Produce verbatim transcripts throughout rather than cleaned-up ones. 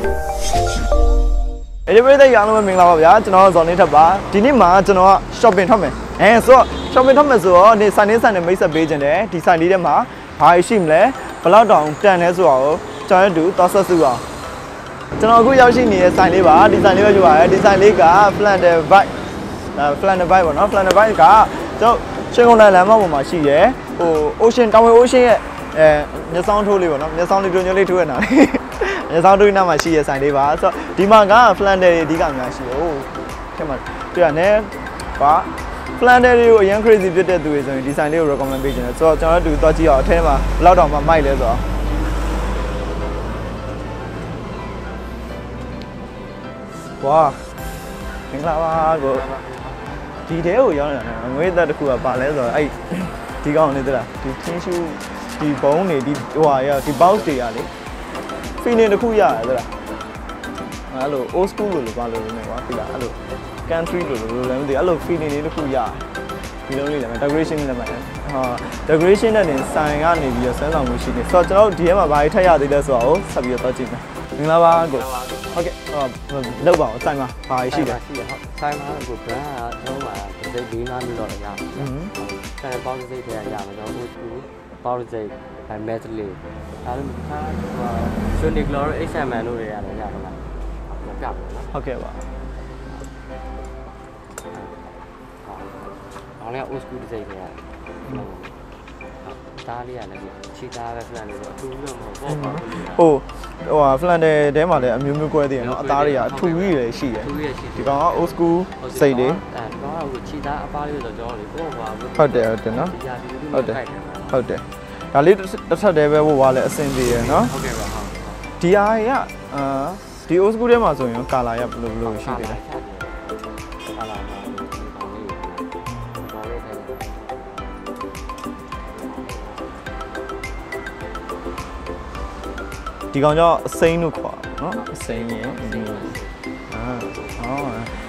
အဲ့ဒီပြည်သက်ရအောင်မင်္ဂလာပါဗျာကျွန်တော်ဇော်နေထပ်ပါဒီနေ့မှာကျွန်တော်က shopping ထွက်မယ်အဲဆိုတော့ shopping ထွက်မယ်ဆိုတော့ဒီဆိုင်နေဆိုင်နေမိတ်ဆက်ပေးခြင်းတယ်ဒီဆိုင်လေးထဲမှာဘာရှိမလဲဘလောက်တောင်တန်လဲဆိုတော့ကျွန်တော်တို့သွားဆက်စုအောင်ကျွန်တော်အခုရောက်ရှိနေတဲ့ဆိုင်လေးပါဒီဆိုင်လေးပဲပြောပါရယ်ဒီဆိုင်လေးက Flander Bike အဲ Flander Bike ပေါ့နော် Flander Bike ကကျွန်တော်ရှင်ကုန်လမ်းမပေါ်မှာရှိရယ်ဟို Ocean တောင်ဝဲ Ocean ရဲ့အဲမျက်စောင်းထိုးလေးပေါ့နော်မျက်စောင်းလေးပြုံညွှန်းလေးထိုးရတာမျက်စောင်းထိုးနားမှာရှိရယ်ဆိုင်လေးပါဆိုတော့ဒီမှာက Flander တွေအဓိကအများရှိဟုတ်ခင်ဗျတွေ့ရတယ်ပါ Flander တွေကိုအရင် crazy ဖြစ်တဲ့သူတွေဆိုရင်ဒီဆိုင်လေးကို recommend ပေးချင်တယ်ဆိုတော့ကျွန်တော်တို့သွားကြည့်အောင်အထဲမှာဘယ်လောက်တောင်မှမိုက်လဲဆိုတော့ဝါမင်္ဂလာပါကိုဒီတဲကိုရောက်နေတာငွေသက်တစ်ခုကပါလဲဆိုတော့အဲ့ဒီကောင်နေသလားဒီချင်းရှူဒီဘုံတွေဒီဟိုဟာရဒီ box တွေကလေ feeling တစ်ခုရတယ်သလားအဲ့လို old school လို့လို့ပါလို့နေကွာဒီလားအဲ့လို country လို့လို့လည်းမသိအဲ့လို feeling လေးတစ်ခုရတယ်ဒီလိုလေးလည်း decoration လည်းမှန်ဟာ decoration နဲ့တင်ဆိုင်ကနေပြီးတော့ဆန်းဆောင်မှုရှိနေဆိုတော့ကျွန်တော်တို့ဒီထဲမှာဘာတွေထည့်ရသေးလဲဆိုတော့ဆက်ပြီးတော့ကြည့်မယ်မင်္ဂလာပါကိုဟုတ်ကဲ့လောက်ပါအောင်ဆိုင်မှာဘာရှိလဲရှိရဟုတ်ဆိုင်မှာကို brand ကကျွန်တော်ကစိတ်၄၅မျိုးတော့ရအောင်อืมဆိုင်ပေါင်းစိတ်ထဲရရမှာကျွန်တော်တို့ပေါင်းစိတ်အဲ metal လေးဒါလည်းခါဟို Sonic Glory เอ็กซ์ แมน တို့တွေရတယ်ရပါလားဟုတ်ကဲ့ဟုတ်ကဲ့ပါဟောင်းလည်း old school စိတ်ထဲရတယ်သားလေးရတယ်ချီသားပဲ Flander ဆိုအထူးတော့မဟုတ်ပေါ့ဟိုဟိုဟာ Flander ထဲမှာလည်းအမျိုးမျိုးကွဲသေးတယ်နော်အသားတွေကအထူးကြီးလည်းရှိတယ်ဒီကောင်က old school စိတ်လေးအဲတော့ဟိုချီသားအပားလေးဆိုတော့ကျွန်တော်လေကိုယ့်ဘာဟုတ်တယ်ဟုတ်တယ်နော်ဟုတ်တယ်ဟုတ်တယ်ဒါလေးတစ်ထပ်တည်းပဲဟိုဟာလည်းအဆင်ပြေရယ်နော်ဟုတ်ကဲ့ပါဟုတ်ဒီအားရအာဒီ old school ထဲမှာဆိုရင်ကာလာရဘယ်လိုဘယ်လိုရှိသေးလဲကာလာပါဒီကောင်ကြောင့်အစိမ်းလို့ခေါ်နော်အစိမ်းရဲ့အာဟော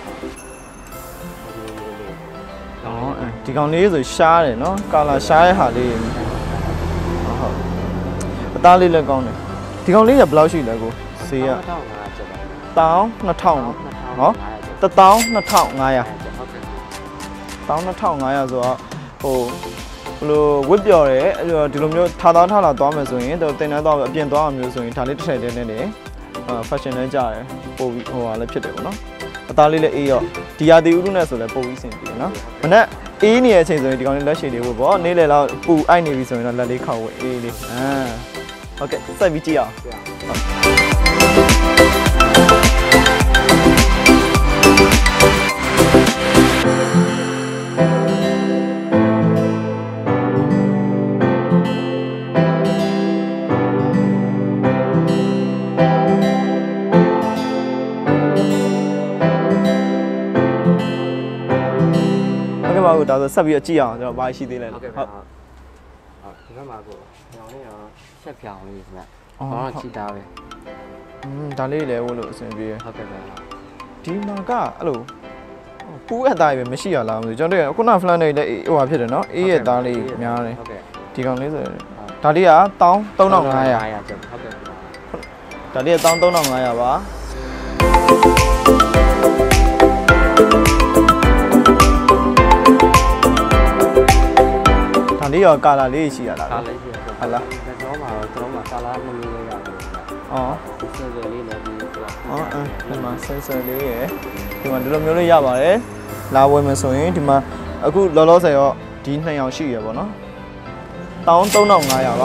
အော်ဒီကောင်လေးဆိုရှားတယ်နော်ကာလာရှားရဲ့ဟာလေးဟုတ်ဟုတ်အသားလေးလည်းကောင်းတယ်ဒီကောင်လေးကဘယ်လောက်ရှိလဲကိုဈေးကတောင်းနှစ်ထောင်နော်တတောင်းနှစ်ထောင်ငါးရာတောင်းနှစ်ထောင်ငါးရာဆိုတော့ဟိုဘလို့ဝစ်ပြော်တယ်ဒီလိုမျိုးထားသားထားလာသွားမယ်ဆိုရင်တော့တင်တန်းသွားအပြင်သွားအောင်မျိုးဆိုရင်ဒါလေးတစ်ထည်တည်းနဲ့နေအာ fashion နဲ့ကြာတယ်ပို့ပြီးဟိုဟာလည်းဖြစ်တယ်ပေါ့နော်အသားလေးလည်းအေးရောဒီယာတီဥရုနဲ့ဆိုလည်းပို့ပြီးဆင်ပြေတယ်နော်မနေ့အေးနေတဲ့အချိန်ဆိုရင်ဒီကောင်လေးလက်ရှည်လေးဖို့ပေါ့နေ့လေလောက်ပူအိုက်နေပြီဆိုရင်တော့လက်လေးခောက်ဝအေးလေးအာဟုတ်ကဲ့စိုက်ပြီးကြည့်အောင်ပါကိုဒါဆိုဆက်ပြီးတော့ကြည့်အောင်ကျွန်တော်ဘာရှိသေးလဲဟုတ်ကဲ့ဟုတ်ဟုတ်ဒီဘက်မှာကိုညောင်လေးရောဆက်ပြောင်းလေးခင်ဗျဘာလို့ချီတာပဲอืมဒါလေးလည်းဝလို့အဆင်ပြေရဟုတ်ကဲ့ပါဒီမှာကအဲ့လိုပူးအသားပဲမရှိရလားမသိကျွန်တော်တို့ခုန Flander တွေလည်းဟိုဟာဖြစ်တယ်နော်အေးရဲ့သားလေးများတယ်ဟုတ်ကဲ့ဒီကောင်လေးဆိုဒါလေးကone thousand three thousand five hundred ဟုတ်ကဲ့ဒါလေးကone thousand three thousand five hundredပါဒါလေးရောကာလာလေးရှိရလားကာလာလေးရှိရဟုတ်လားကျွန်တော်မှာကျွန်တော်မှာကာလာနှစ်မျိုးလေးရတယ်အော်ဆယ်ဆယ်လေးလည်းပြီးအော်အဲဒီမှာဆယ်ဆယ်လေးရယ်ဒီမှာဒီလိုမျိုးလေးရပါတယ်လာဝယ်မယ်ဆိုရင်ဒီမှာအခုလောလောဆယ်ရောဒီနှစ်ယောက်ရှိရယ်ပေါ့နော်one thousand three thousand five hundredပါ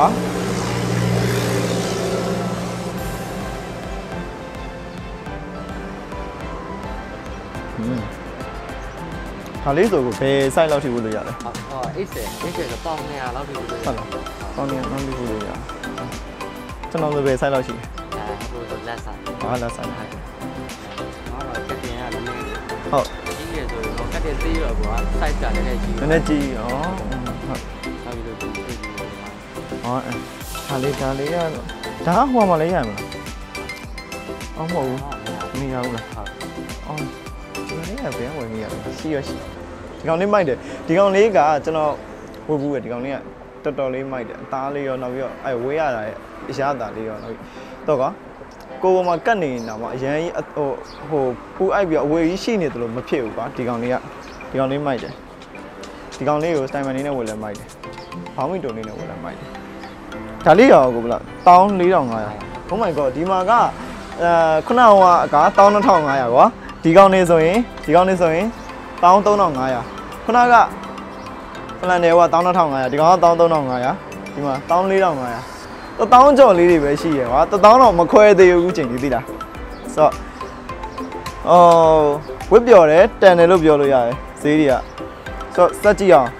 อืมဒါလေးဆိုကိုဘယ် site လောက်ထိပို့လို့ရလဲဟုတ်ဟောeighty eightyတော့ပေါင်two hundredလောက်ထိပို့လို့ဟုတ်လားပေါင်two hundredလောက်ထိပို့လို့ရကျွန်တော်တို့ဘယ် site လောက်ရှိလဲအဲဟိုလက်ဆိုင်ဟာလက်ဆိုင်ဟုတ်တော့ကတင်ရတယ်နည်းဟုတ်ကြီးရဆိုတော့ကတင်သေးတော့ကွာ site ကလည်းကြီးနည်းနည်းကြီးဩဟုတ်ဟုတ်ပြီလို့ပြောပြီးဟောဒါလေးဒါလေးရဒါဟိုမှာလည်းရမလားအော်မဟုတ်ဘူးမရဘူးလားဟုတ်အော်ဒီလေးကဘယ်ဝင်နေရလဲရှိရရှိဒီကောင်လေးမိုက်တယ်ဒီကောင်လေးကကျွန်တော်ဝတ်ဘူးပဲဒီကောင်လေးကတော်တော်လေးမိုက်တယ်အသားလေးရောနောက်ပြီးတော့အဲဝေးရတာရဲ့အရာသားလေးရောနောက်ပြီးတော့ကကိုယ်ပေါ်မှာကတ်နေနေတာမှာအရင်ဟိုဟိုပူအိုက်ပြီးအဝေးကြီးရှိနေတယ်လို့မဖြစ်ဘူးကွာဒီကောင်လေးကဒီကောင်လေးမိုက်တယ်ဒီကောင်လေးကိုစတိုင်မန်လေးနဲ့ဝယ်လဲမိုက်တယ်ဘောင်းမီတုံလေးနဲ့ဝယ်လဲမိုက်တယ်ဒါလေးရောကိုဘလား၁၄၅၀၀ Oh my god ဒီမှာကအဲခုနကအကား၁၂၅၀၀ကွာဒီကောင်လေးဆိုရင်ဒီကောင်လေးဆိုရင်၁၃၅၀၀ခုနကဖလန်တယ်က၁၂၅၀၀ဒီကောင်က၁၃၅၀၀ဒီမှာ၁၄၅၀၀တစ်သောင်းကျော်လေးတွေပဲရှိရကွာတစ်သောင်းတော့မခွဲသေးဘူးချိန်ကြီးသိလားဆိုတော့အော်ဝစ်ပြော်တယ်တန်တယ်လို့ပြောလို့ရတယ်ဈေးတွေကဆိုတော့စက်ကြည့်အောင်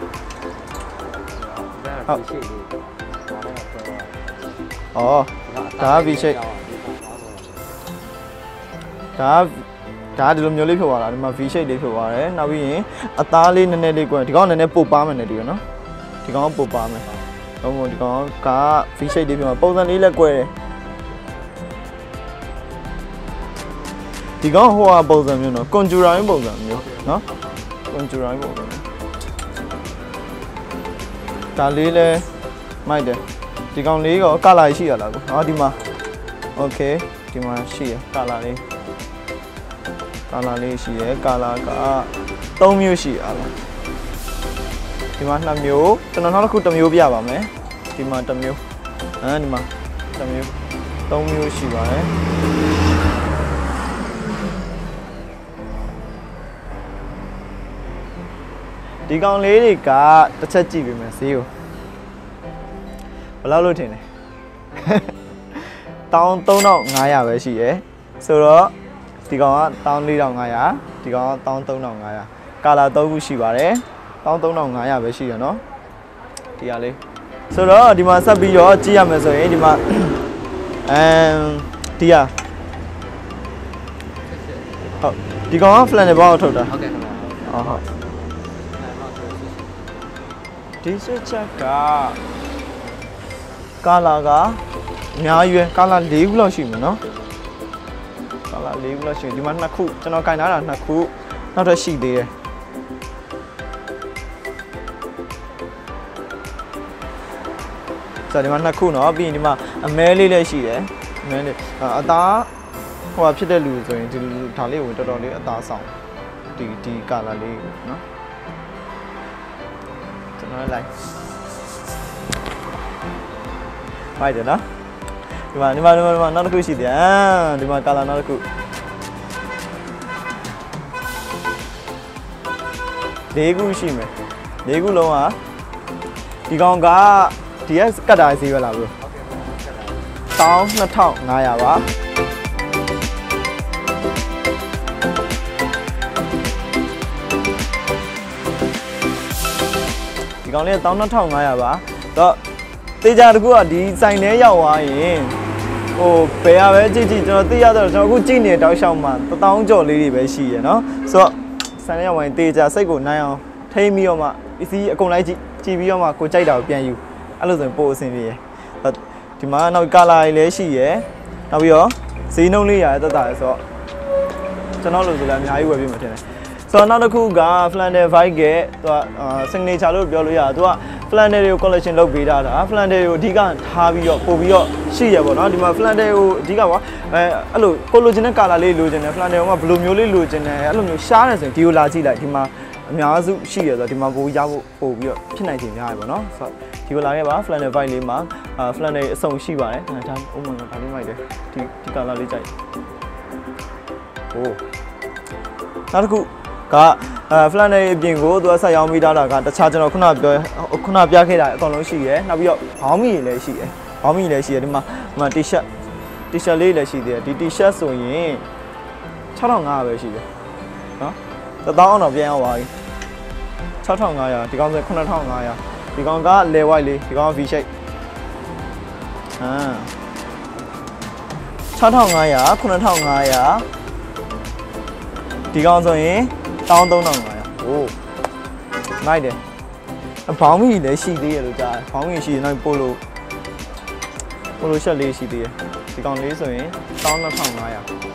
ဟုတ်အော်ဒါက V shape ဒါဒါဒီလိုမျိုးလေးဖြစ်သွားတာဒီမှာ V shape လေးဖြစ်သွားတယ်နောက်ပြီးရင်အသားလေးနည်းနည်းလေးကွယ်ဒီကောင်နည်းနည်းပုတ်ပါမယ်နဲ့ဒီကနော်ဒီကောင်ပုတ်ပါမယ်တော့မို့ဒီကောင်က V shape လေးဖြစ်မှာပုံစံလေးလည်းကွယ်တယ်ဒီကောင်ဟိုဟာပုံစံမျိုးနော် conjura ရင်းပုံစံမျိုးနော် conjura ရင်းပုံစံဒါလေးလည်းမိုက်တယ်ဒီကောင်လေးကကလာရှိရလားကိုဟောဒီမှာ okay ဒီမှာရှိရကလာလေးကလာလေးရှိရကလာက၃မျိုးရှိရလားဒီမှာနှစ်မျိုးကျွန်တော်နောက်တစ်ခုတစ်မျိုးပြပါမယ်ဒီမှာတစ်မျိုးအဲဒီမှာတစ်မျိုးသုံးမျိုးရှိပါတယ်ဒီကောင်လေးတွေကတစ်ချက်ကြည့်ပေးမယ်ဈေးကိုဘယ်လောက်လို့ထင်လဲ၁၃၅၀၀ပဲရှိရယ်ဆိုတော့ဒီကောင်က၁၄၅၀၀ဒီကောင်က၁၃၅၀၀ကာလာ၃ခုရှိပါတယ်၁၃၅၀၀ပဲရှိရနော်ဒီဟာလေးဆိုတော့ဒီမှာဆက်ပြီးတော့ကြည့်ရမယ်ဆိုရင်ဒီမှာအမ်ဒီဟာဟုတ်ဒီကောင်က flannel ဘောက်ထုတ်တာဟုတ်ကဲ့ဟုတ်ဟုတ်ဒီစချက်ကကာလာကအများကြီးပဲကာလာ၄ခုလောက်ရှိမှာနော်ကာလာ၄ခုလောက်ရှိဒီမှာနှစ်ခုကျွန်တော်ကင်ထားတာနှစ်ခုနောက်ထပ်ရှိသေးတယ်ဆိုတော့ဒီမှာနှစ်ခုနော်ပြီးရင်ဒီမှာအမဲလေးလည်းရှိတယ်အမဲလေးအသားဟိုဖြစ်တဲ့လူဆိုရင်ဒီဒါလေးကိုတော်တော်လေးအသားဆောင်ဒီဒီကာလာလေးနော်ကျွန်တော်လိုက်ဖိုက်တယ်နော်ဒီမှာဒီမှာဒီမှာနောက်တစ်ခုရှိတယ်အာဒီမှာကာလာနောက်တစ်ခု၄ခုရှိမယ်၄ခုလုံးကဒီကောင်ကဒီကကတ်တာဈေးပဲလားဘရိုဟုတ်ကဲ့ပါကတ်တာ၁၂၅၀၀ပါဒီကောင်လေး၁၂၅၀၀ပါတော့တေချာတကူကဒီစိုင်ထဲရောက်သွားရင်ဟိုဘယ်ရပဲကြည့်ကြည့်ကျွန်တော်သိရတော့ကျွန်တော်အခုကြည့်နေတောက်လျှောက်မှာတစ်သောင်းကျော်လေးတွေပဲရှိရနော်ဆိုတော့စိုင်ထဲရောက်ဝင်တေချာစိတ်ကိုနိုင်အောင်ထိမ့်ပြီးတော့မှပစ္စည်းအကုန်လိုက်ကြည့်ကြည့်ပြီးတော့မှကိုကြိုက်တာကိုပြန်ယူအဲ့လိုဆိုရင်ပို့အဆင်ပြေရယ်ဒီမှာနောက်ကာလာလေးလည်းရှိရယ်နောက်ပြီးတော့ဈေးနှုန်းလေးရတက်တာရယ်ဆိုတော့ကျွန်တော်လို့ဆိုလည်းအများကြီးဝယ်ပြမှာထင်တယ်ဆိုတော့နောက်တစ်ခုက flannel vibe ကသူက signature လို့ပြောလို့ရတယ်သူက flannel တွေကို collection လုပ်ပေးတာဒါ flannel တွေကိုအဓိကထားပြီးတော့ပို့ပြီးတော့ရှိရပေါ့နော်ဒီမှာ flannel ကိုအဓိကပေါ့အဲအဲ့လိုကိုလိုချင်တဲ့ color လေးလိုချင်တယ် flannel ကဘယ်လိုမျိုးလေးလိုချင်တယ်အဲ့လိုမျိုးရှားတယ်ဆိုရင်ဒီကိုလာကြည့်လိုက်ဒီမှာအများစုရှိရဆိုတော့ဒီမှာပို့ရဖို့ပို့ပြီးတော့ဖြစ်နိုင်ခြင်းများရပေါ့နော်ဆိုတော့ဒီကိုလာခဲ့ပါ flannel vibe လေးမှာ flannel အစုံရှိပါတယ်ဒါ oh my god ဒါလေးမိုက်တယ်ဒီဒီ color လေးကြိုက်ဟိုနောက်တစ်ခုကအဲ flannel အပြင်ကိုသူကဆက်ရောင်းပေးထားတာကတခြားကျွန်တော်ခုနပြောခုနပြခဲ့တာအကုန်လုံးရှိရယ်နောက်ပြီးတော့ဘောင်းမီလည်းရှိရယ်ဘောင်းမီလည်းရှိရယ်ဒီမှာဒီမှာ t-shirt t-shirt လေးလည်းရှိသေးတယ်ဒီ t-shirt ဆိုရင်၆ထောင်ငါးရာပဲရှိတယ်နော်တစ်သောင်းအောင်တော့ပြန်ရောက်သွားပြီ၆ထောင်ငါးရာဒီကောင်ဆိုခုနှစ်ထောင်ငါးရာဒီကောင်က level white လေးဒီကောင်က V shape အာ၆ထောင်ငါးရာခုနှစ်ထောင်ငါးရာဒီကောင်ဆိုရင်၁၃၅၀၀ဟိုးနိုင်တယ်ဘောင်းမီလည်းရှိသေးရလို့ကြားတယ်ဘောင်းမီရှိရင်နောက်ပိုလိုပိုလိုရှက်လေးရှိသေးတယ်ဒီကောင်လေးဆိုရင်၁၂၅၀၀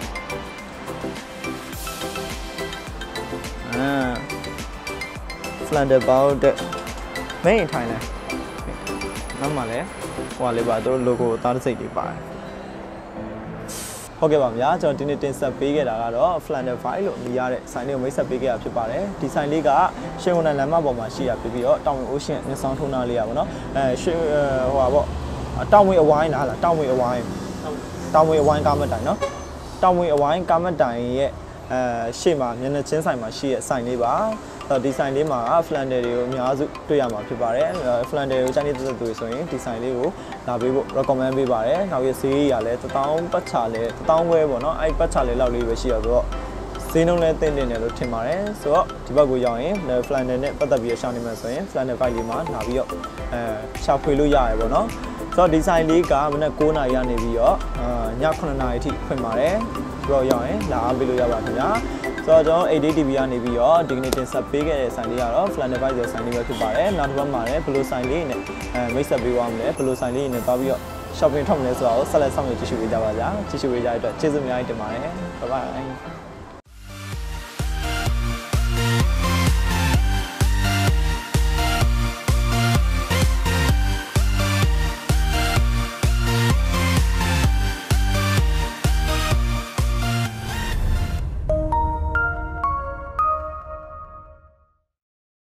အာ flannel ဘောက်တဲ့မင်းထိုင်လဲနောက်မှလည်းဟိုကလေးပါတို့ logo သားတစ်စိတ်လေးပါတယ်ဟုတ်ကဲ့ပါဗျာကျွန်တော်ဒီနေ့တင်ဆက်ပေးခဲ့တာကတော့ Flander File လို့နေရတဲ့ဆိုင်လေးကိုမိတ်ဆက်ပေးခဲ့တာဖြစ်ပါတယ်ဒီဆိုင်လေးကရှင်းဝန်လမ်းမပေါ်မှာရှိရဖြစ်ပြီးတော့တောင်ဝင် Ocean မြစ်ဆောင်ထုံးနာလေးရပါတော့အဲရှင်းဟိုပါပေါ့တောင်ဝင်အဝိုင်းလားလားတောင်ဝင်အဝိုင်းတောင်ဝင်အဝိုင်းကားမတိုင်နော်တောင်ဝင်အဝိုင်းကားမတိုင်ရဲ့အဲရှေ့မှာမျက်နှာချင်းဆိုင်မှာရှိတဲ့ဆိုင်လေးပါဒီဆိုင်လေးမှာ Flander တွေကိုအများစုတွေ့ရမှာဖြစ်ပါတယ် Flander ကိုချိန်နေတဲ့သူတွေဆိုရင်ဒီဆိုင်လေးကိုလာပေးဖို့ recommend ပေးပါတယ်နောက်ရဈေးရလဲတစ်သောင်းပတ်ချလဲတစ်သောင်းခွဲပေါ့နော်အဲ့ပတ်ချလဲလောက်လေးပဲရှိရဆိုတော့ဈေးနှုန်းလဲတင်တင်တယ်လို့ထင်ပါတယ်ဆိုတော့ဒီဘက်ကိုရောက်ရင် Flander နဲ့ပတ်သက်ပြီးရှာနေမှာဆိုရင် Flander File လေးမှာလာပြီးတော့အဲရှာဖွေလို့ရတယ်ပေါ့နော်ဆိုတော့ဒီဆိုင်လေးကမနက်9နာရီကနေပြီးတော့ည9နာရီအထိဖွင့်ပါတယ်ဆိုတော့ရောက်ရင်လာအားပေးလို့ရပါခင်ဗျာဆိုတော့ကျွန်တော် eight day T V ကနေပြီးတော့ဒီကနေ့တင်ဆက်ပေးခဲ့တဲ့ဆိုင်လေးကတော့ Flander File ဆိုတဲ့ဆိုင်လေးပဲဖြစ်ပါတယ်နောက်တစ်ပတ်မှာလည်းဘယ်လိုဆိုင်လေးနဲ့အဲမိတ်ဆက်ပေးသွားမလဲဘယ်လိုဆိုင်လေးနဲ့တွားပြီးတော့ shopping ထွက်မလဲဆိုတော့ဆက်လက်ဆောင်ရွက်ကြည့်ရှုပေးကြပါဗျာကြည့်ရှုပေးကြတဲ့အတွက်ကျေးဇူးအများကြီးတင်ပါတယ် bye bye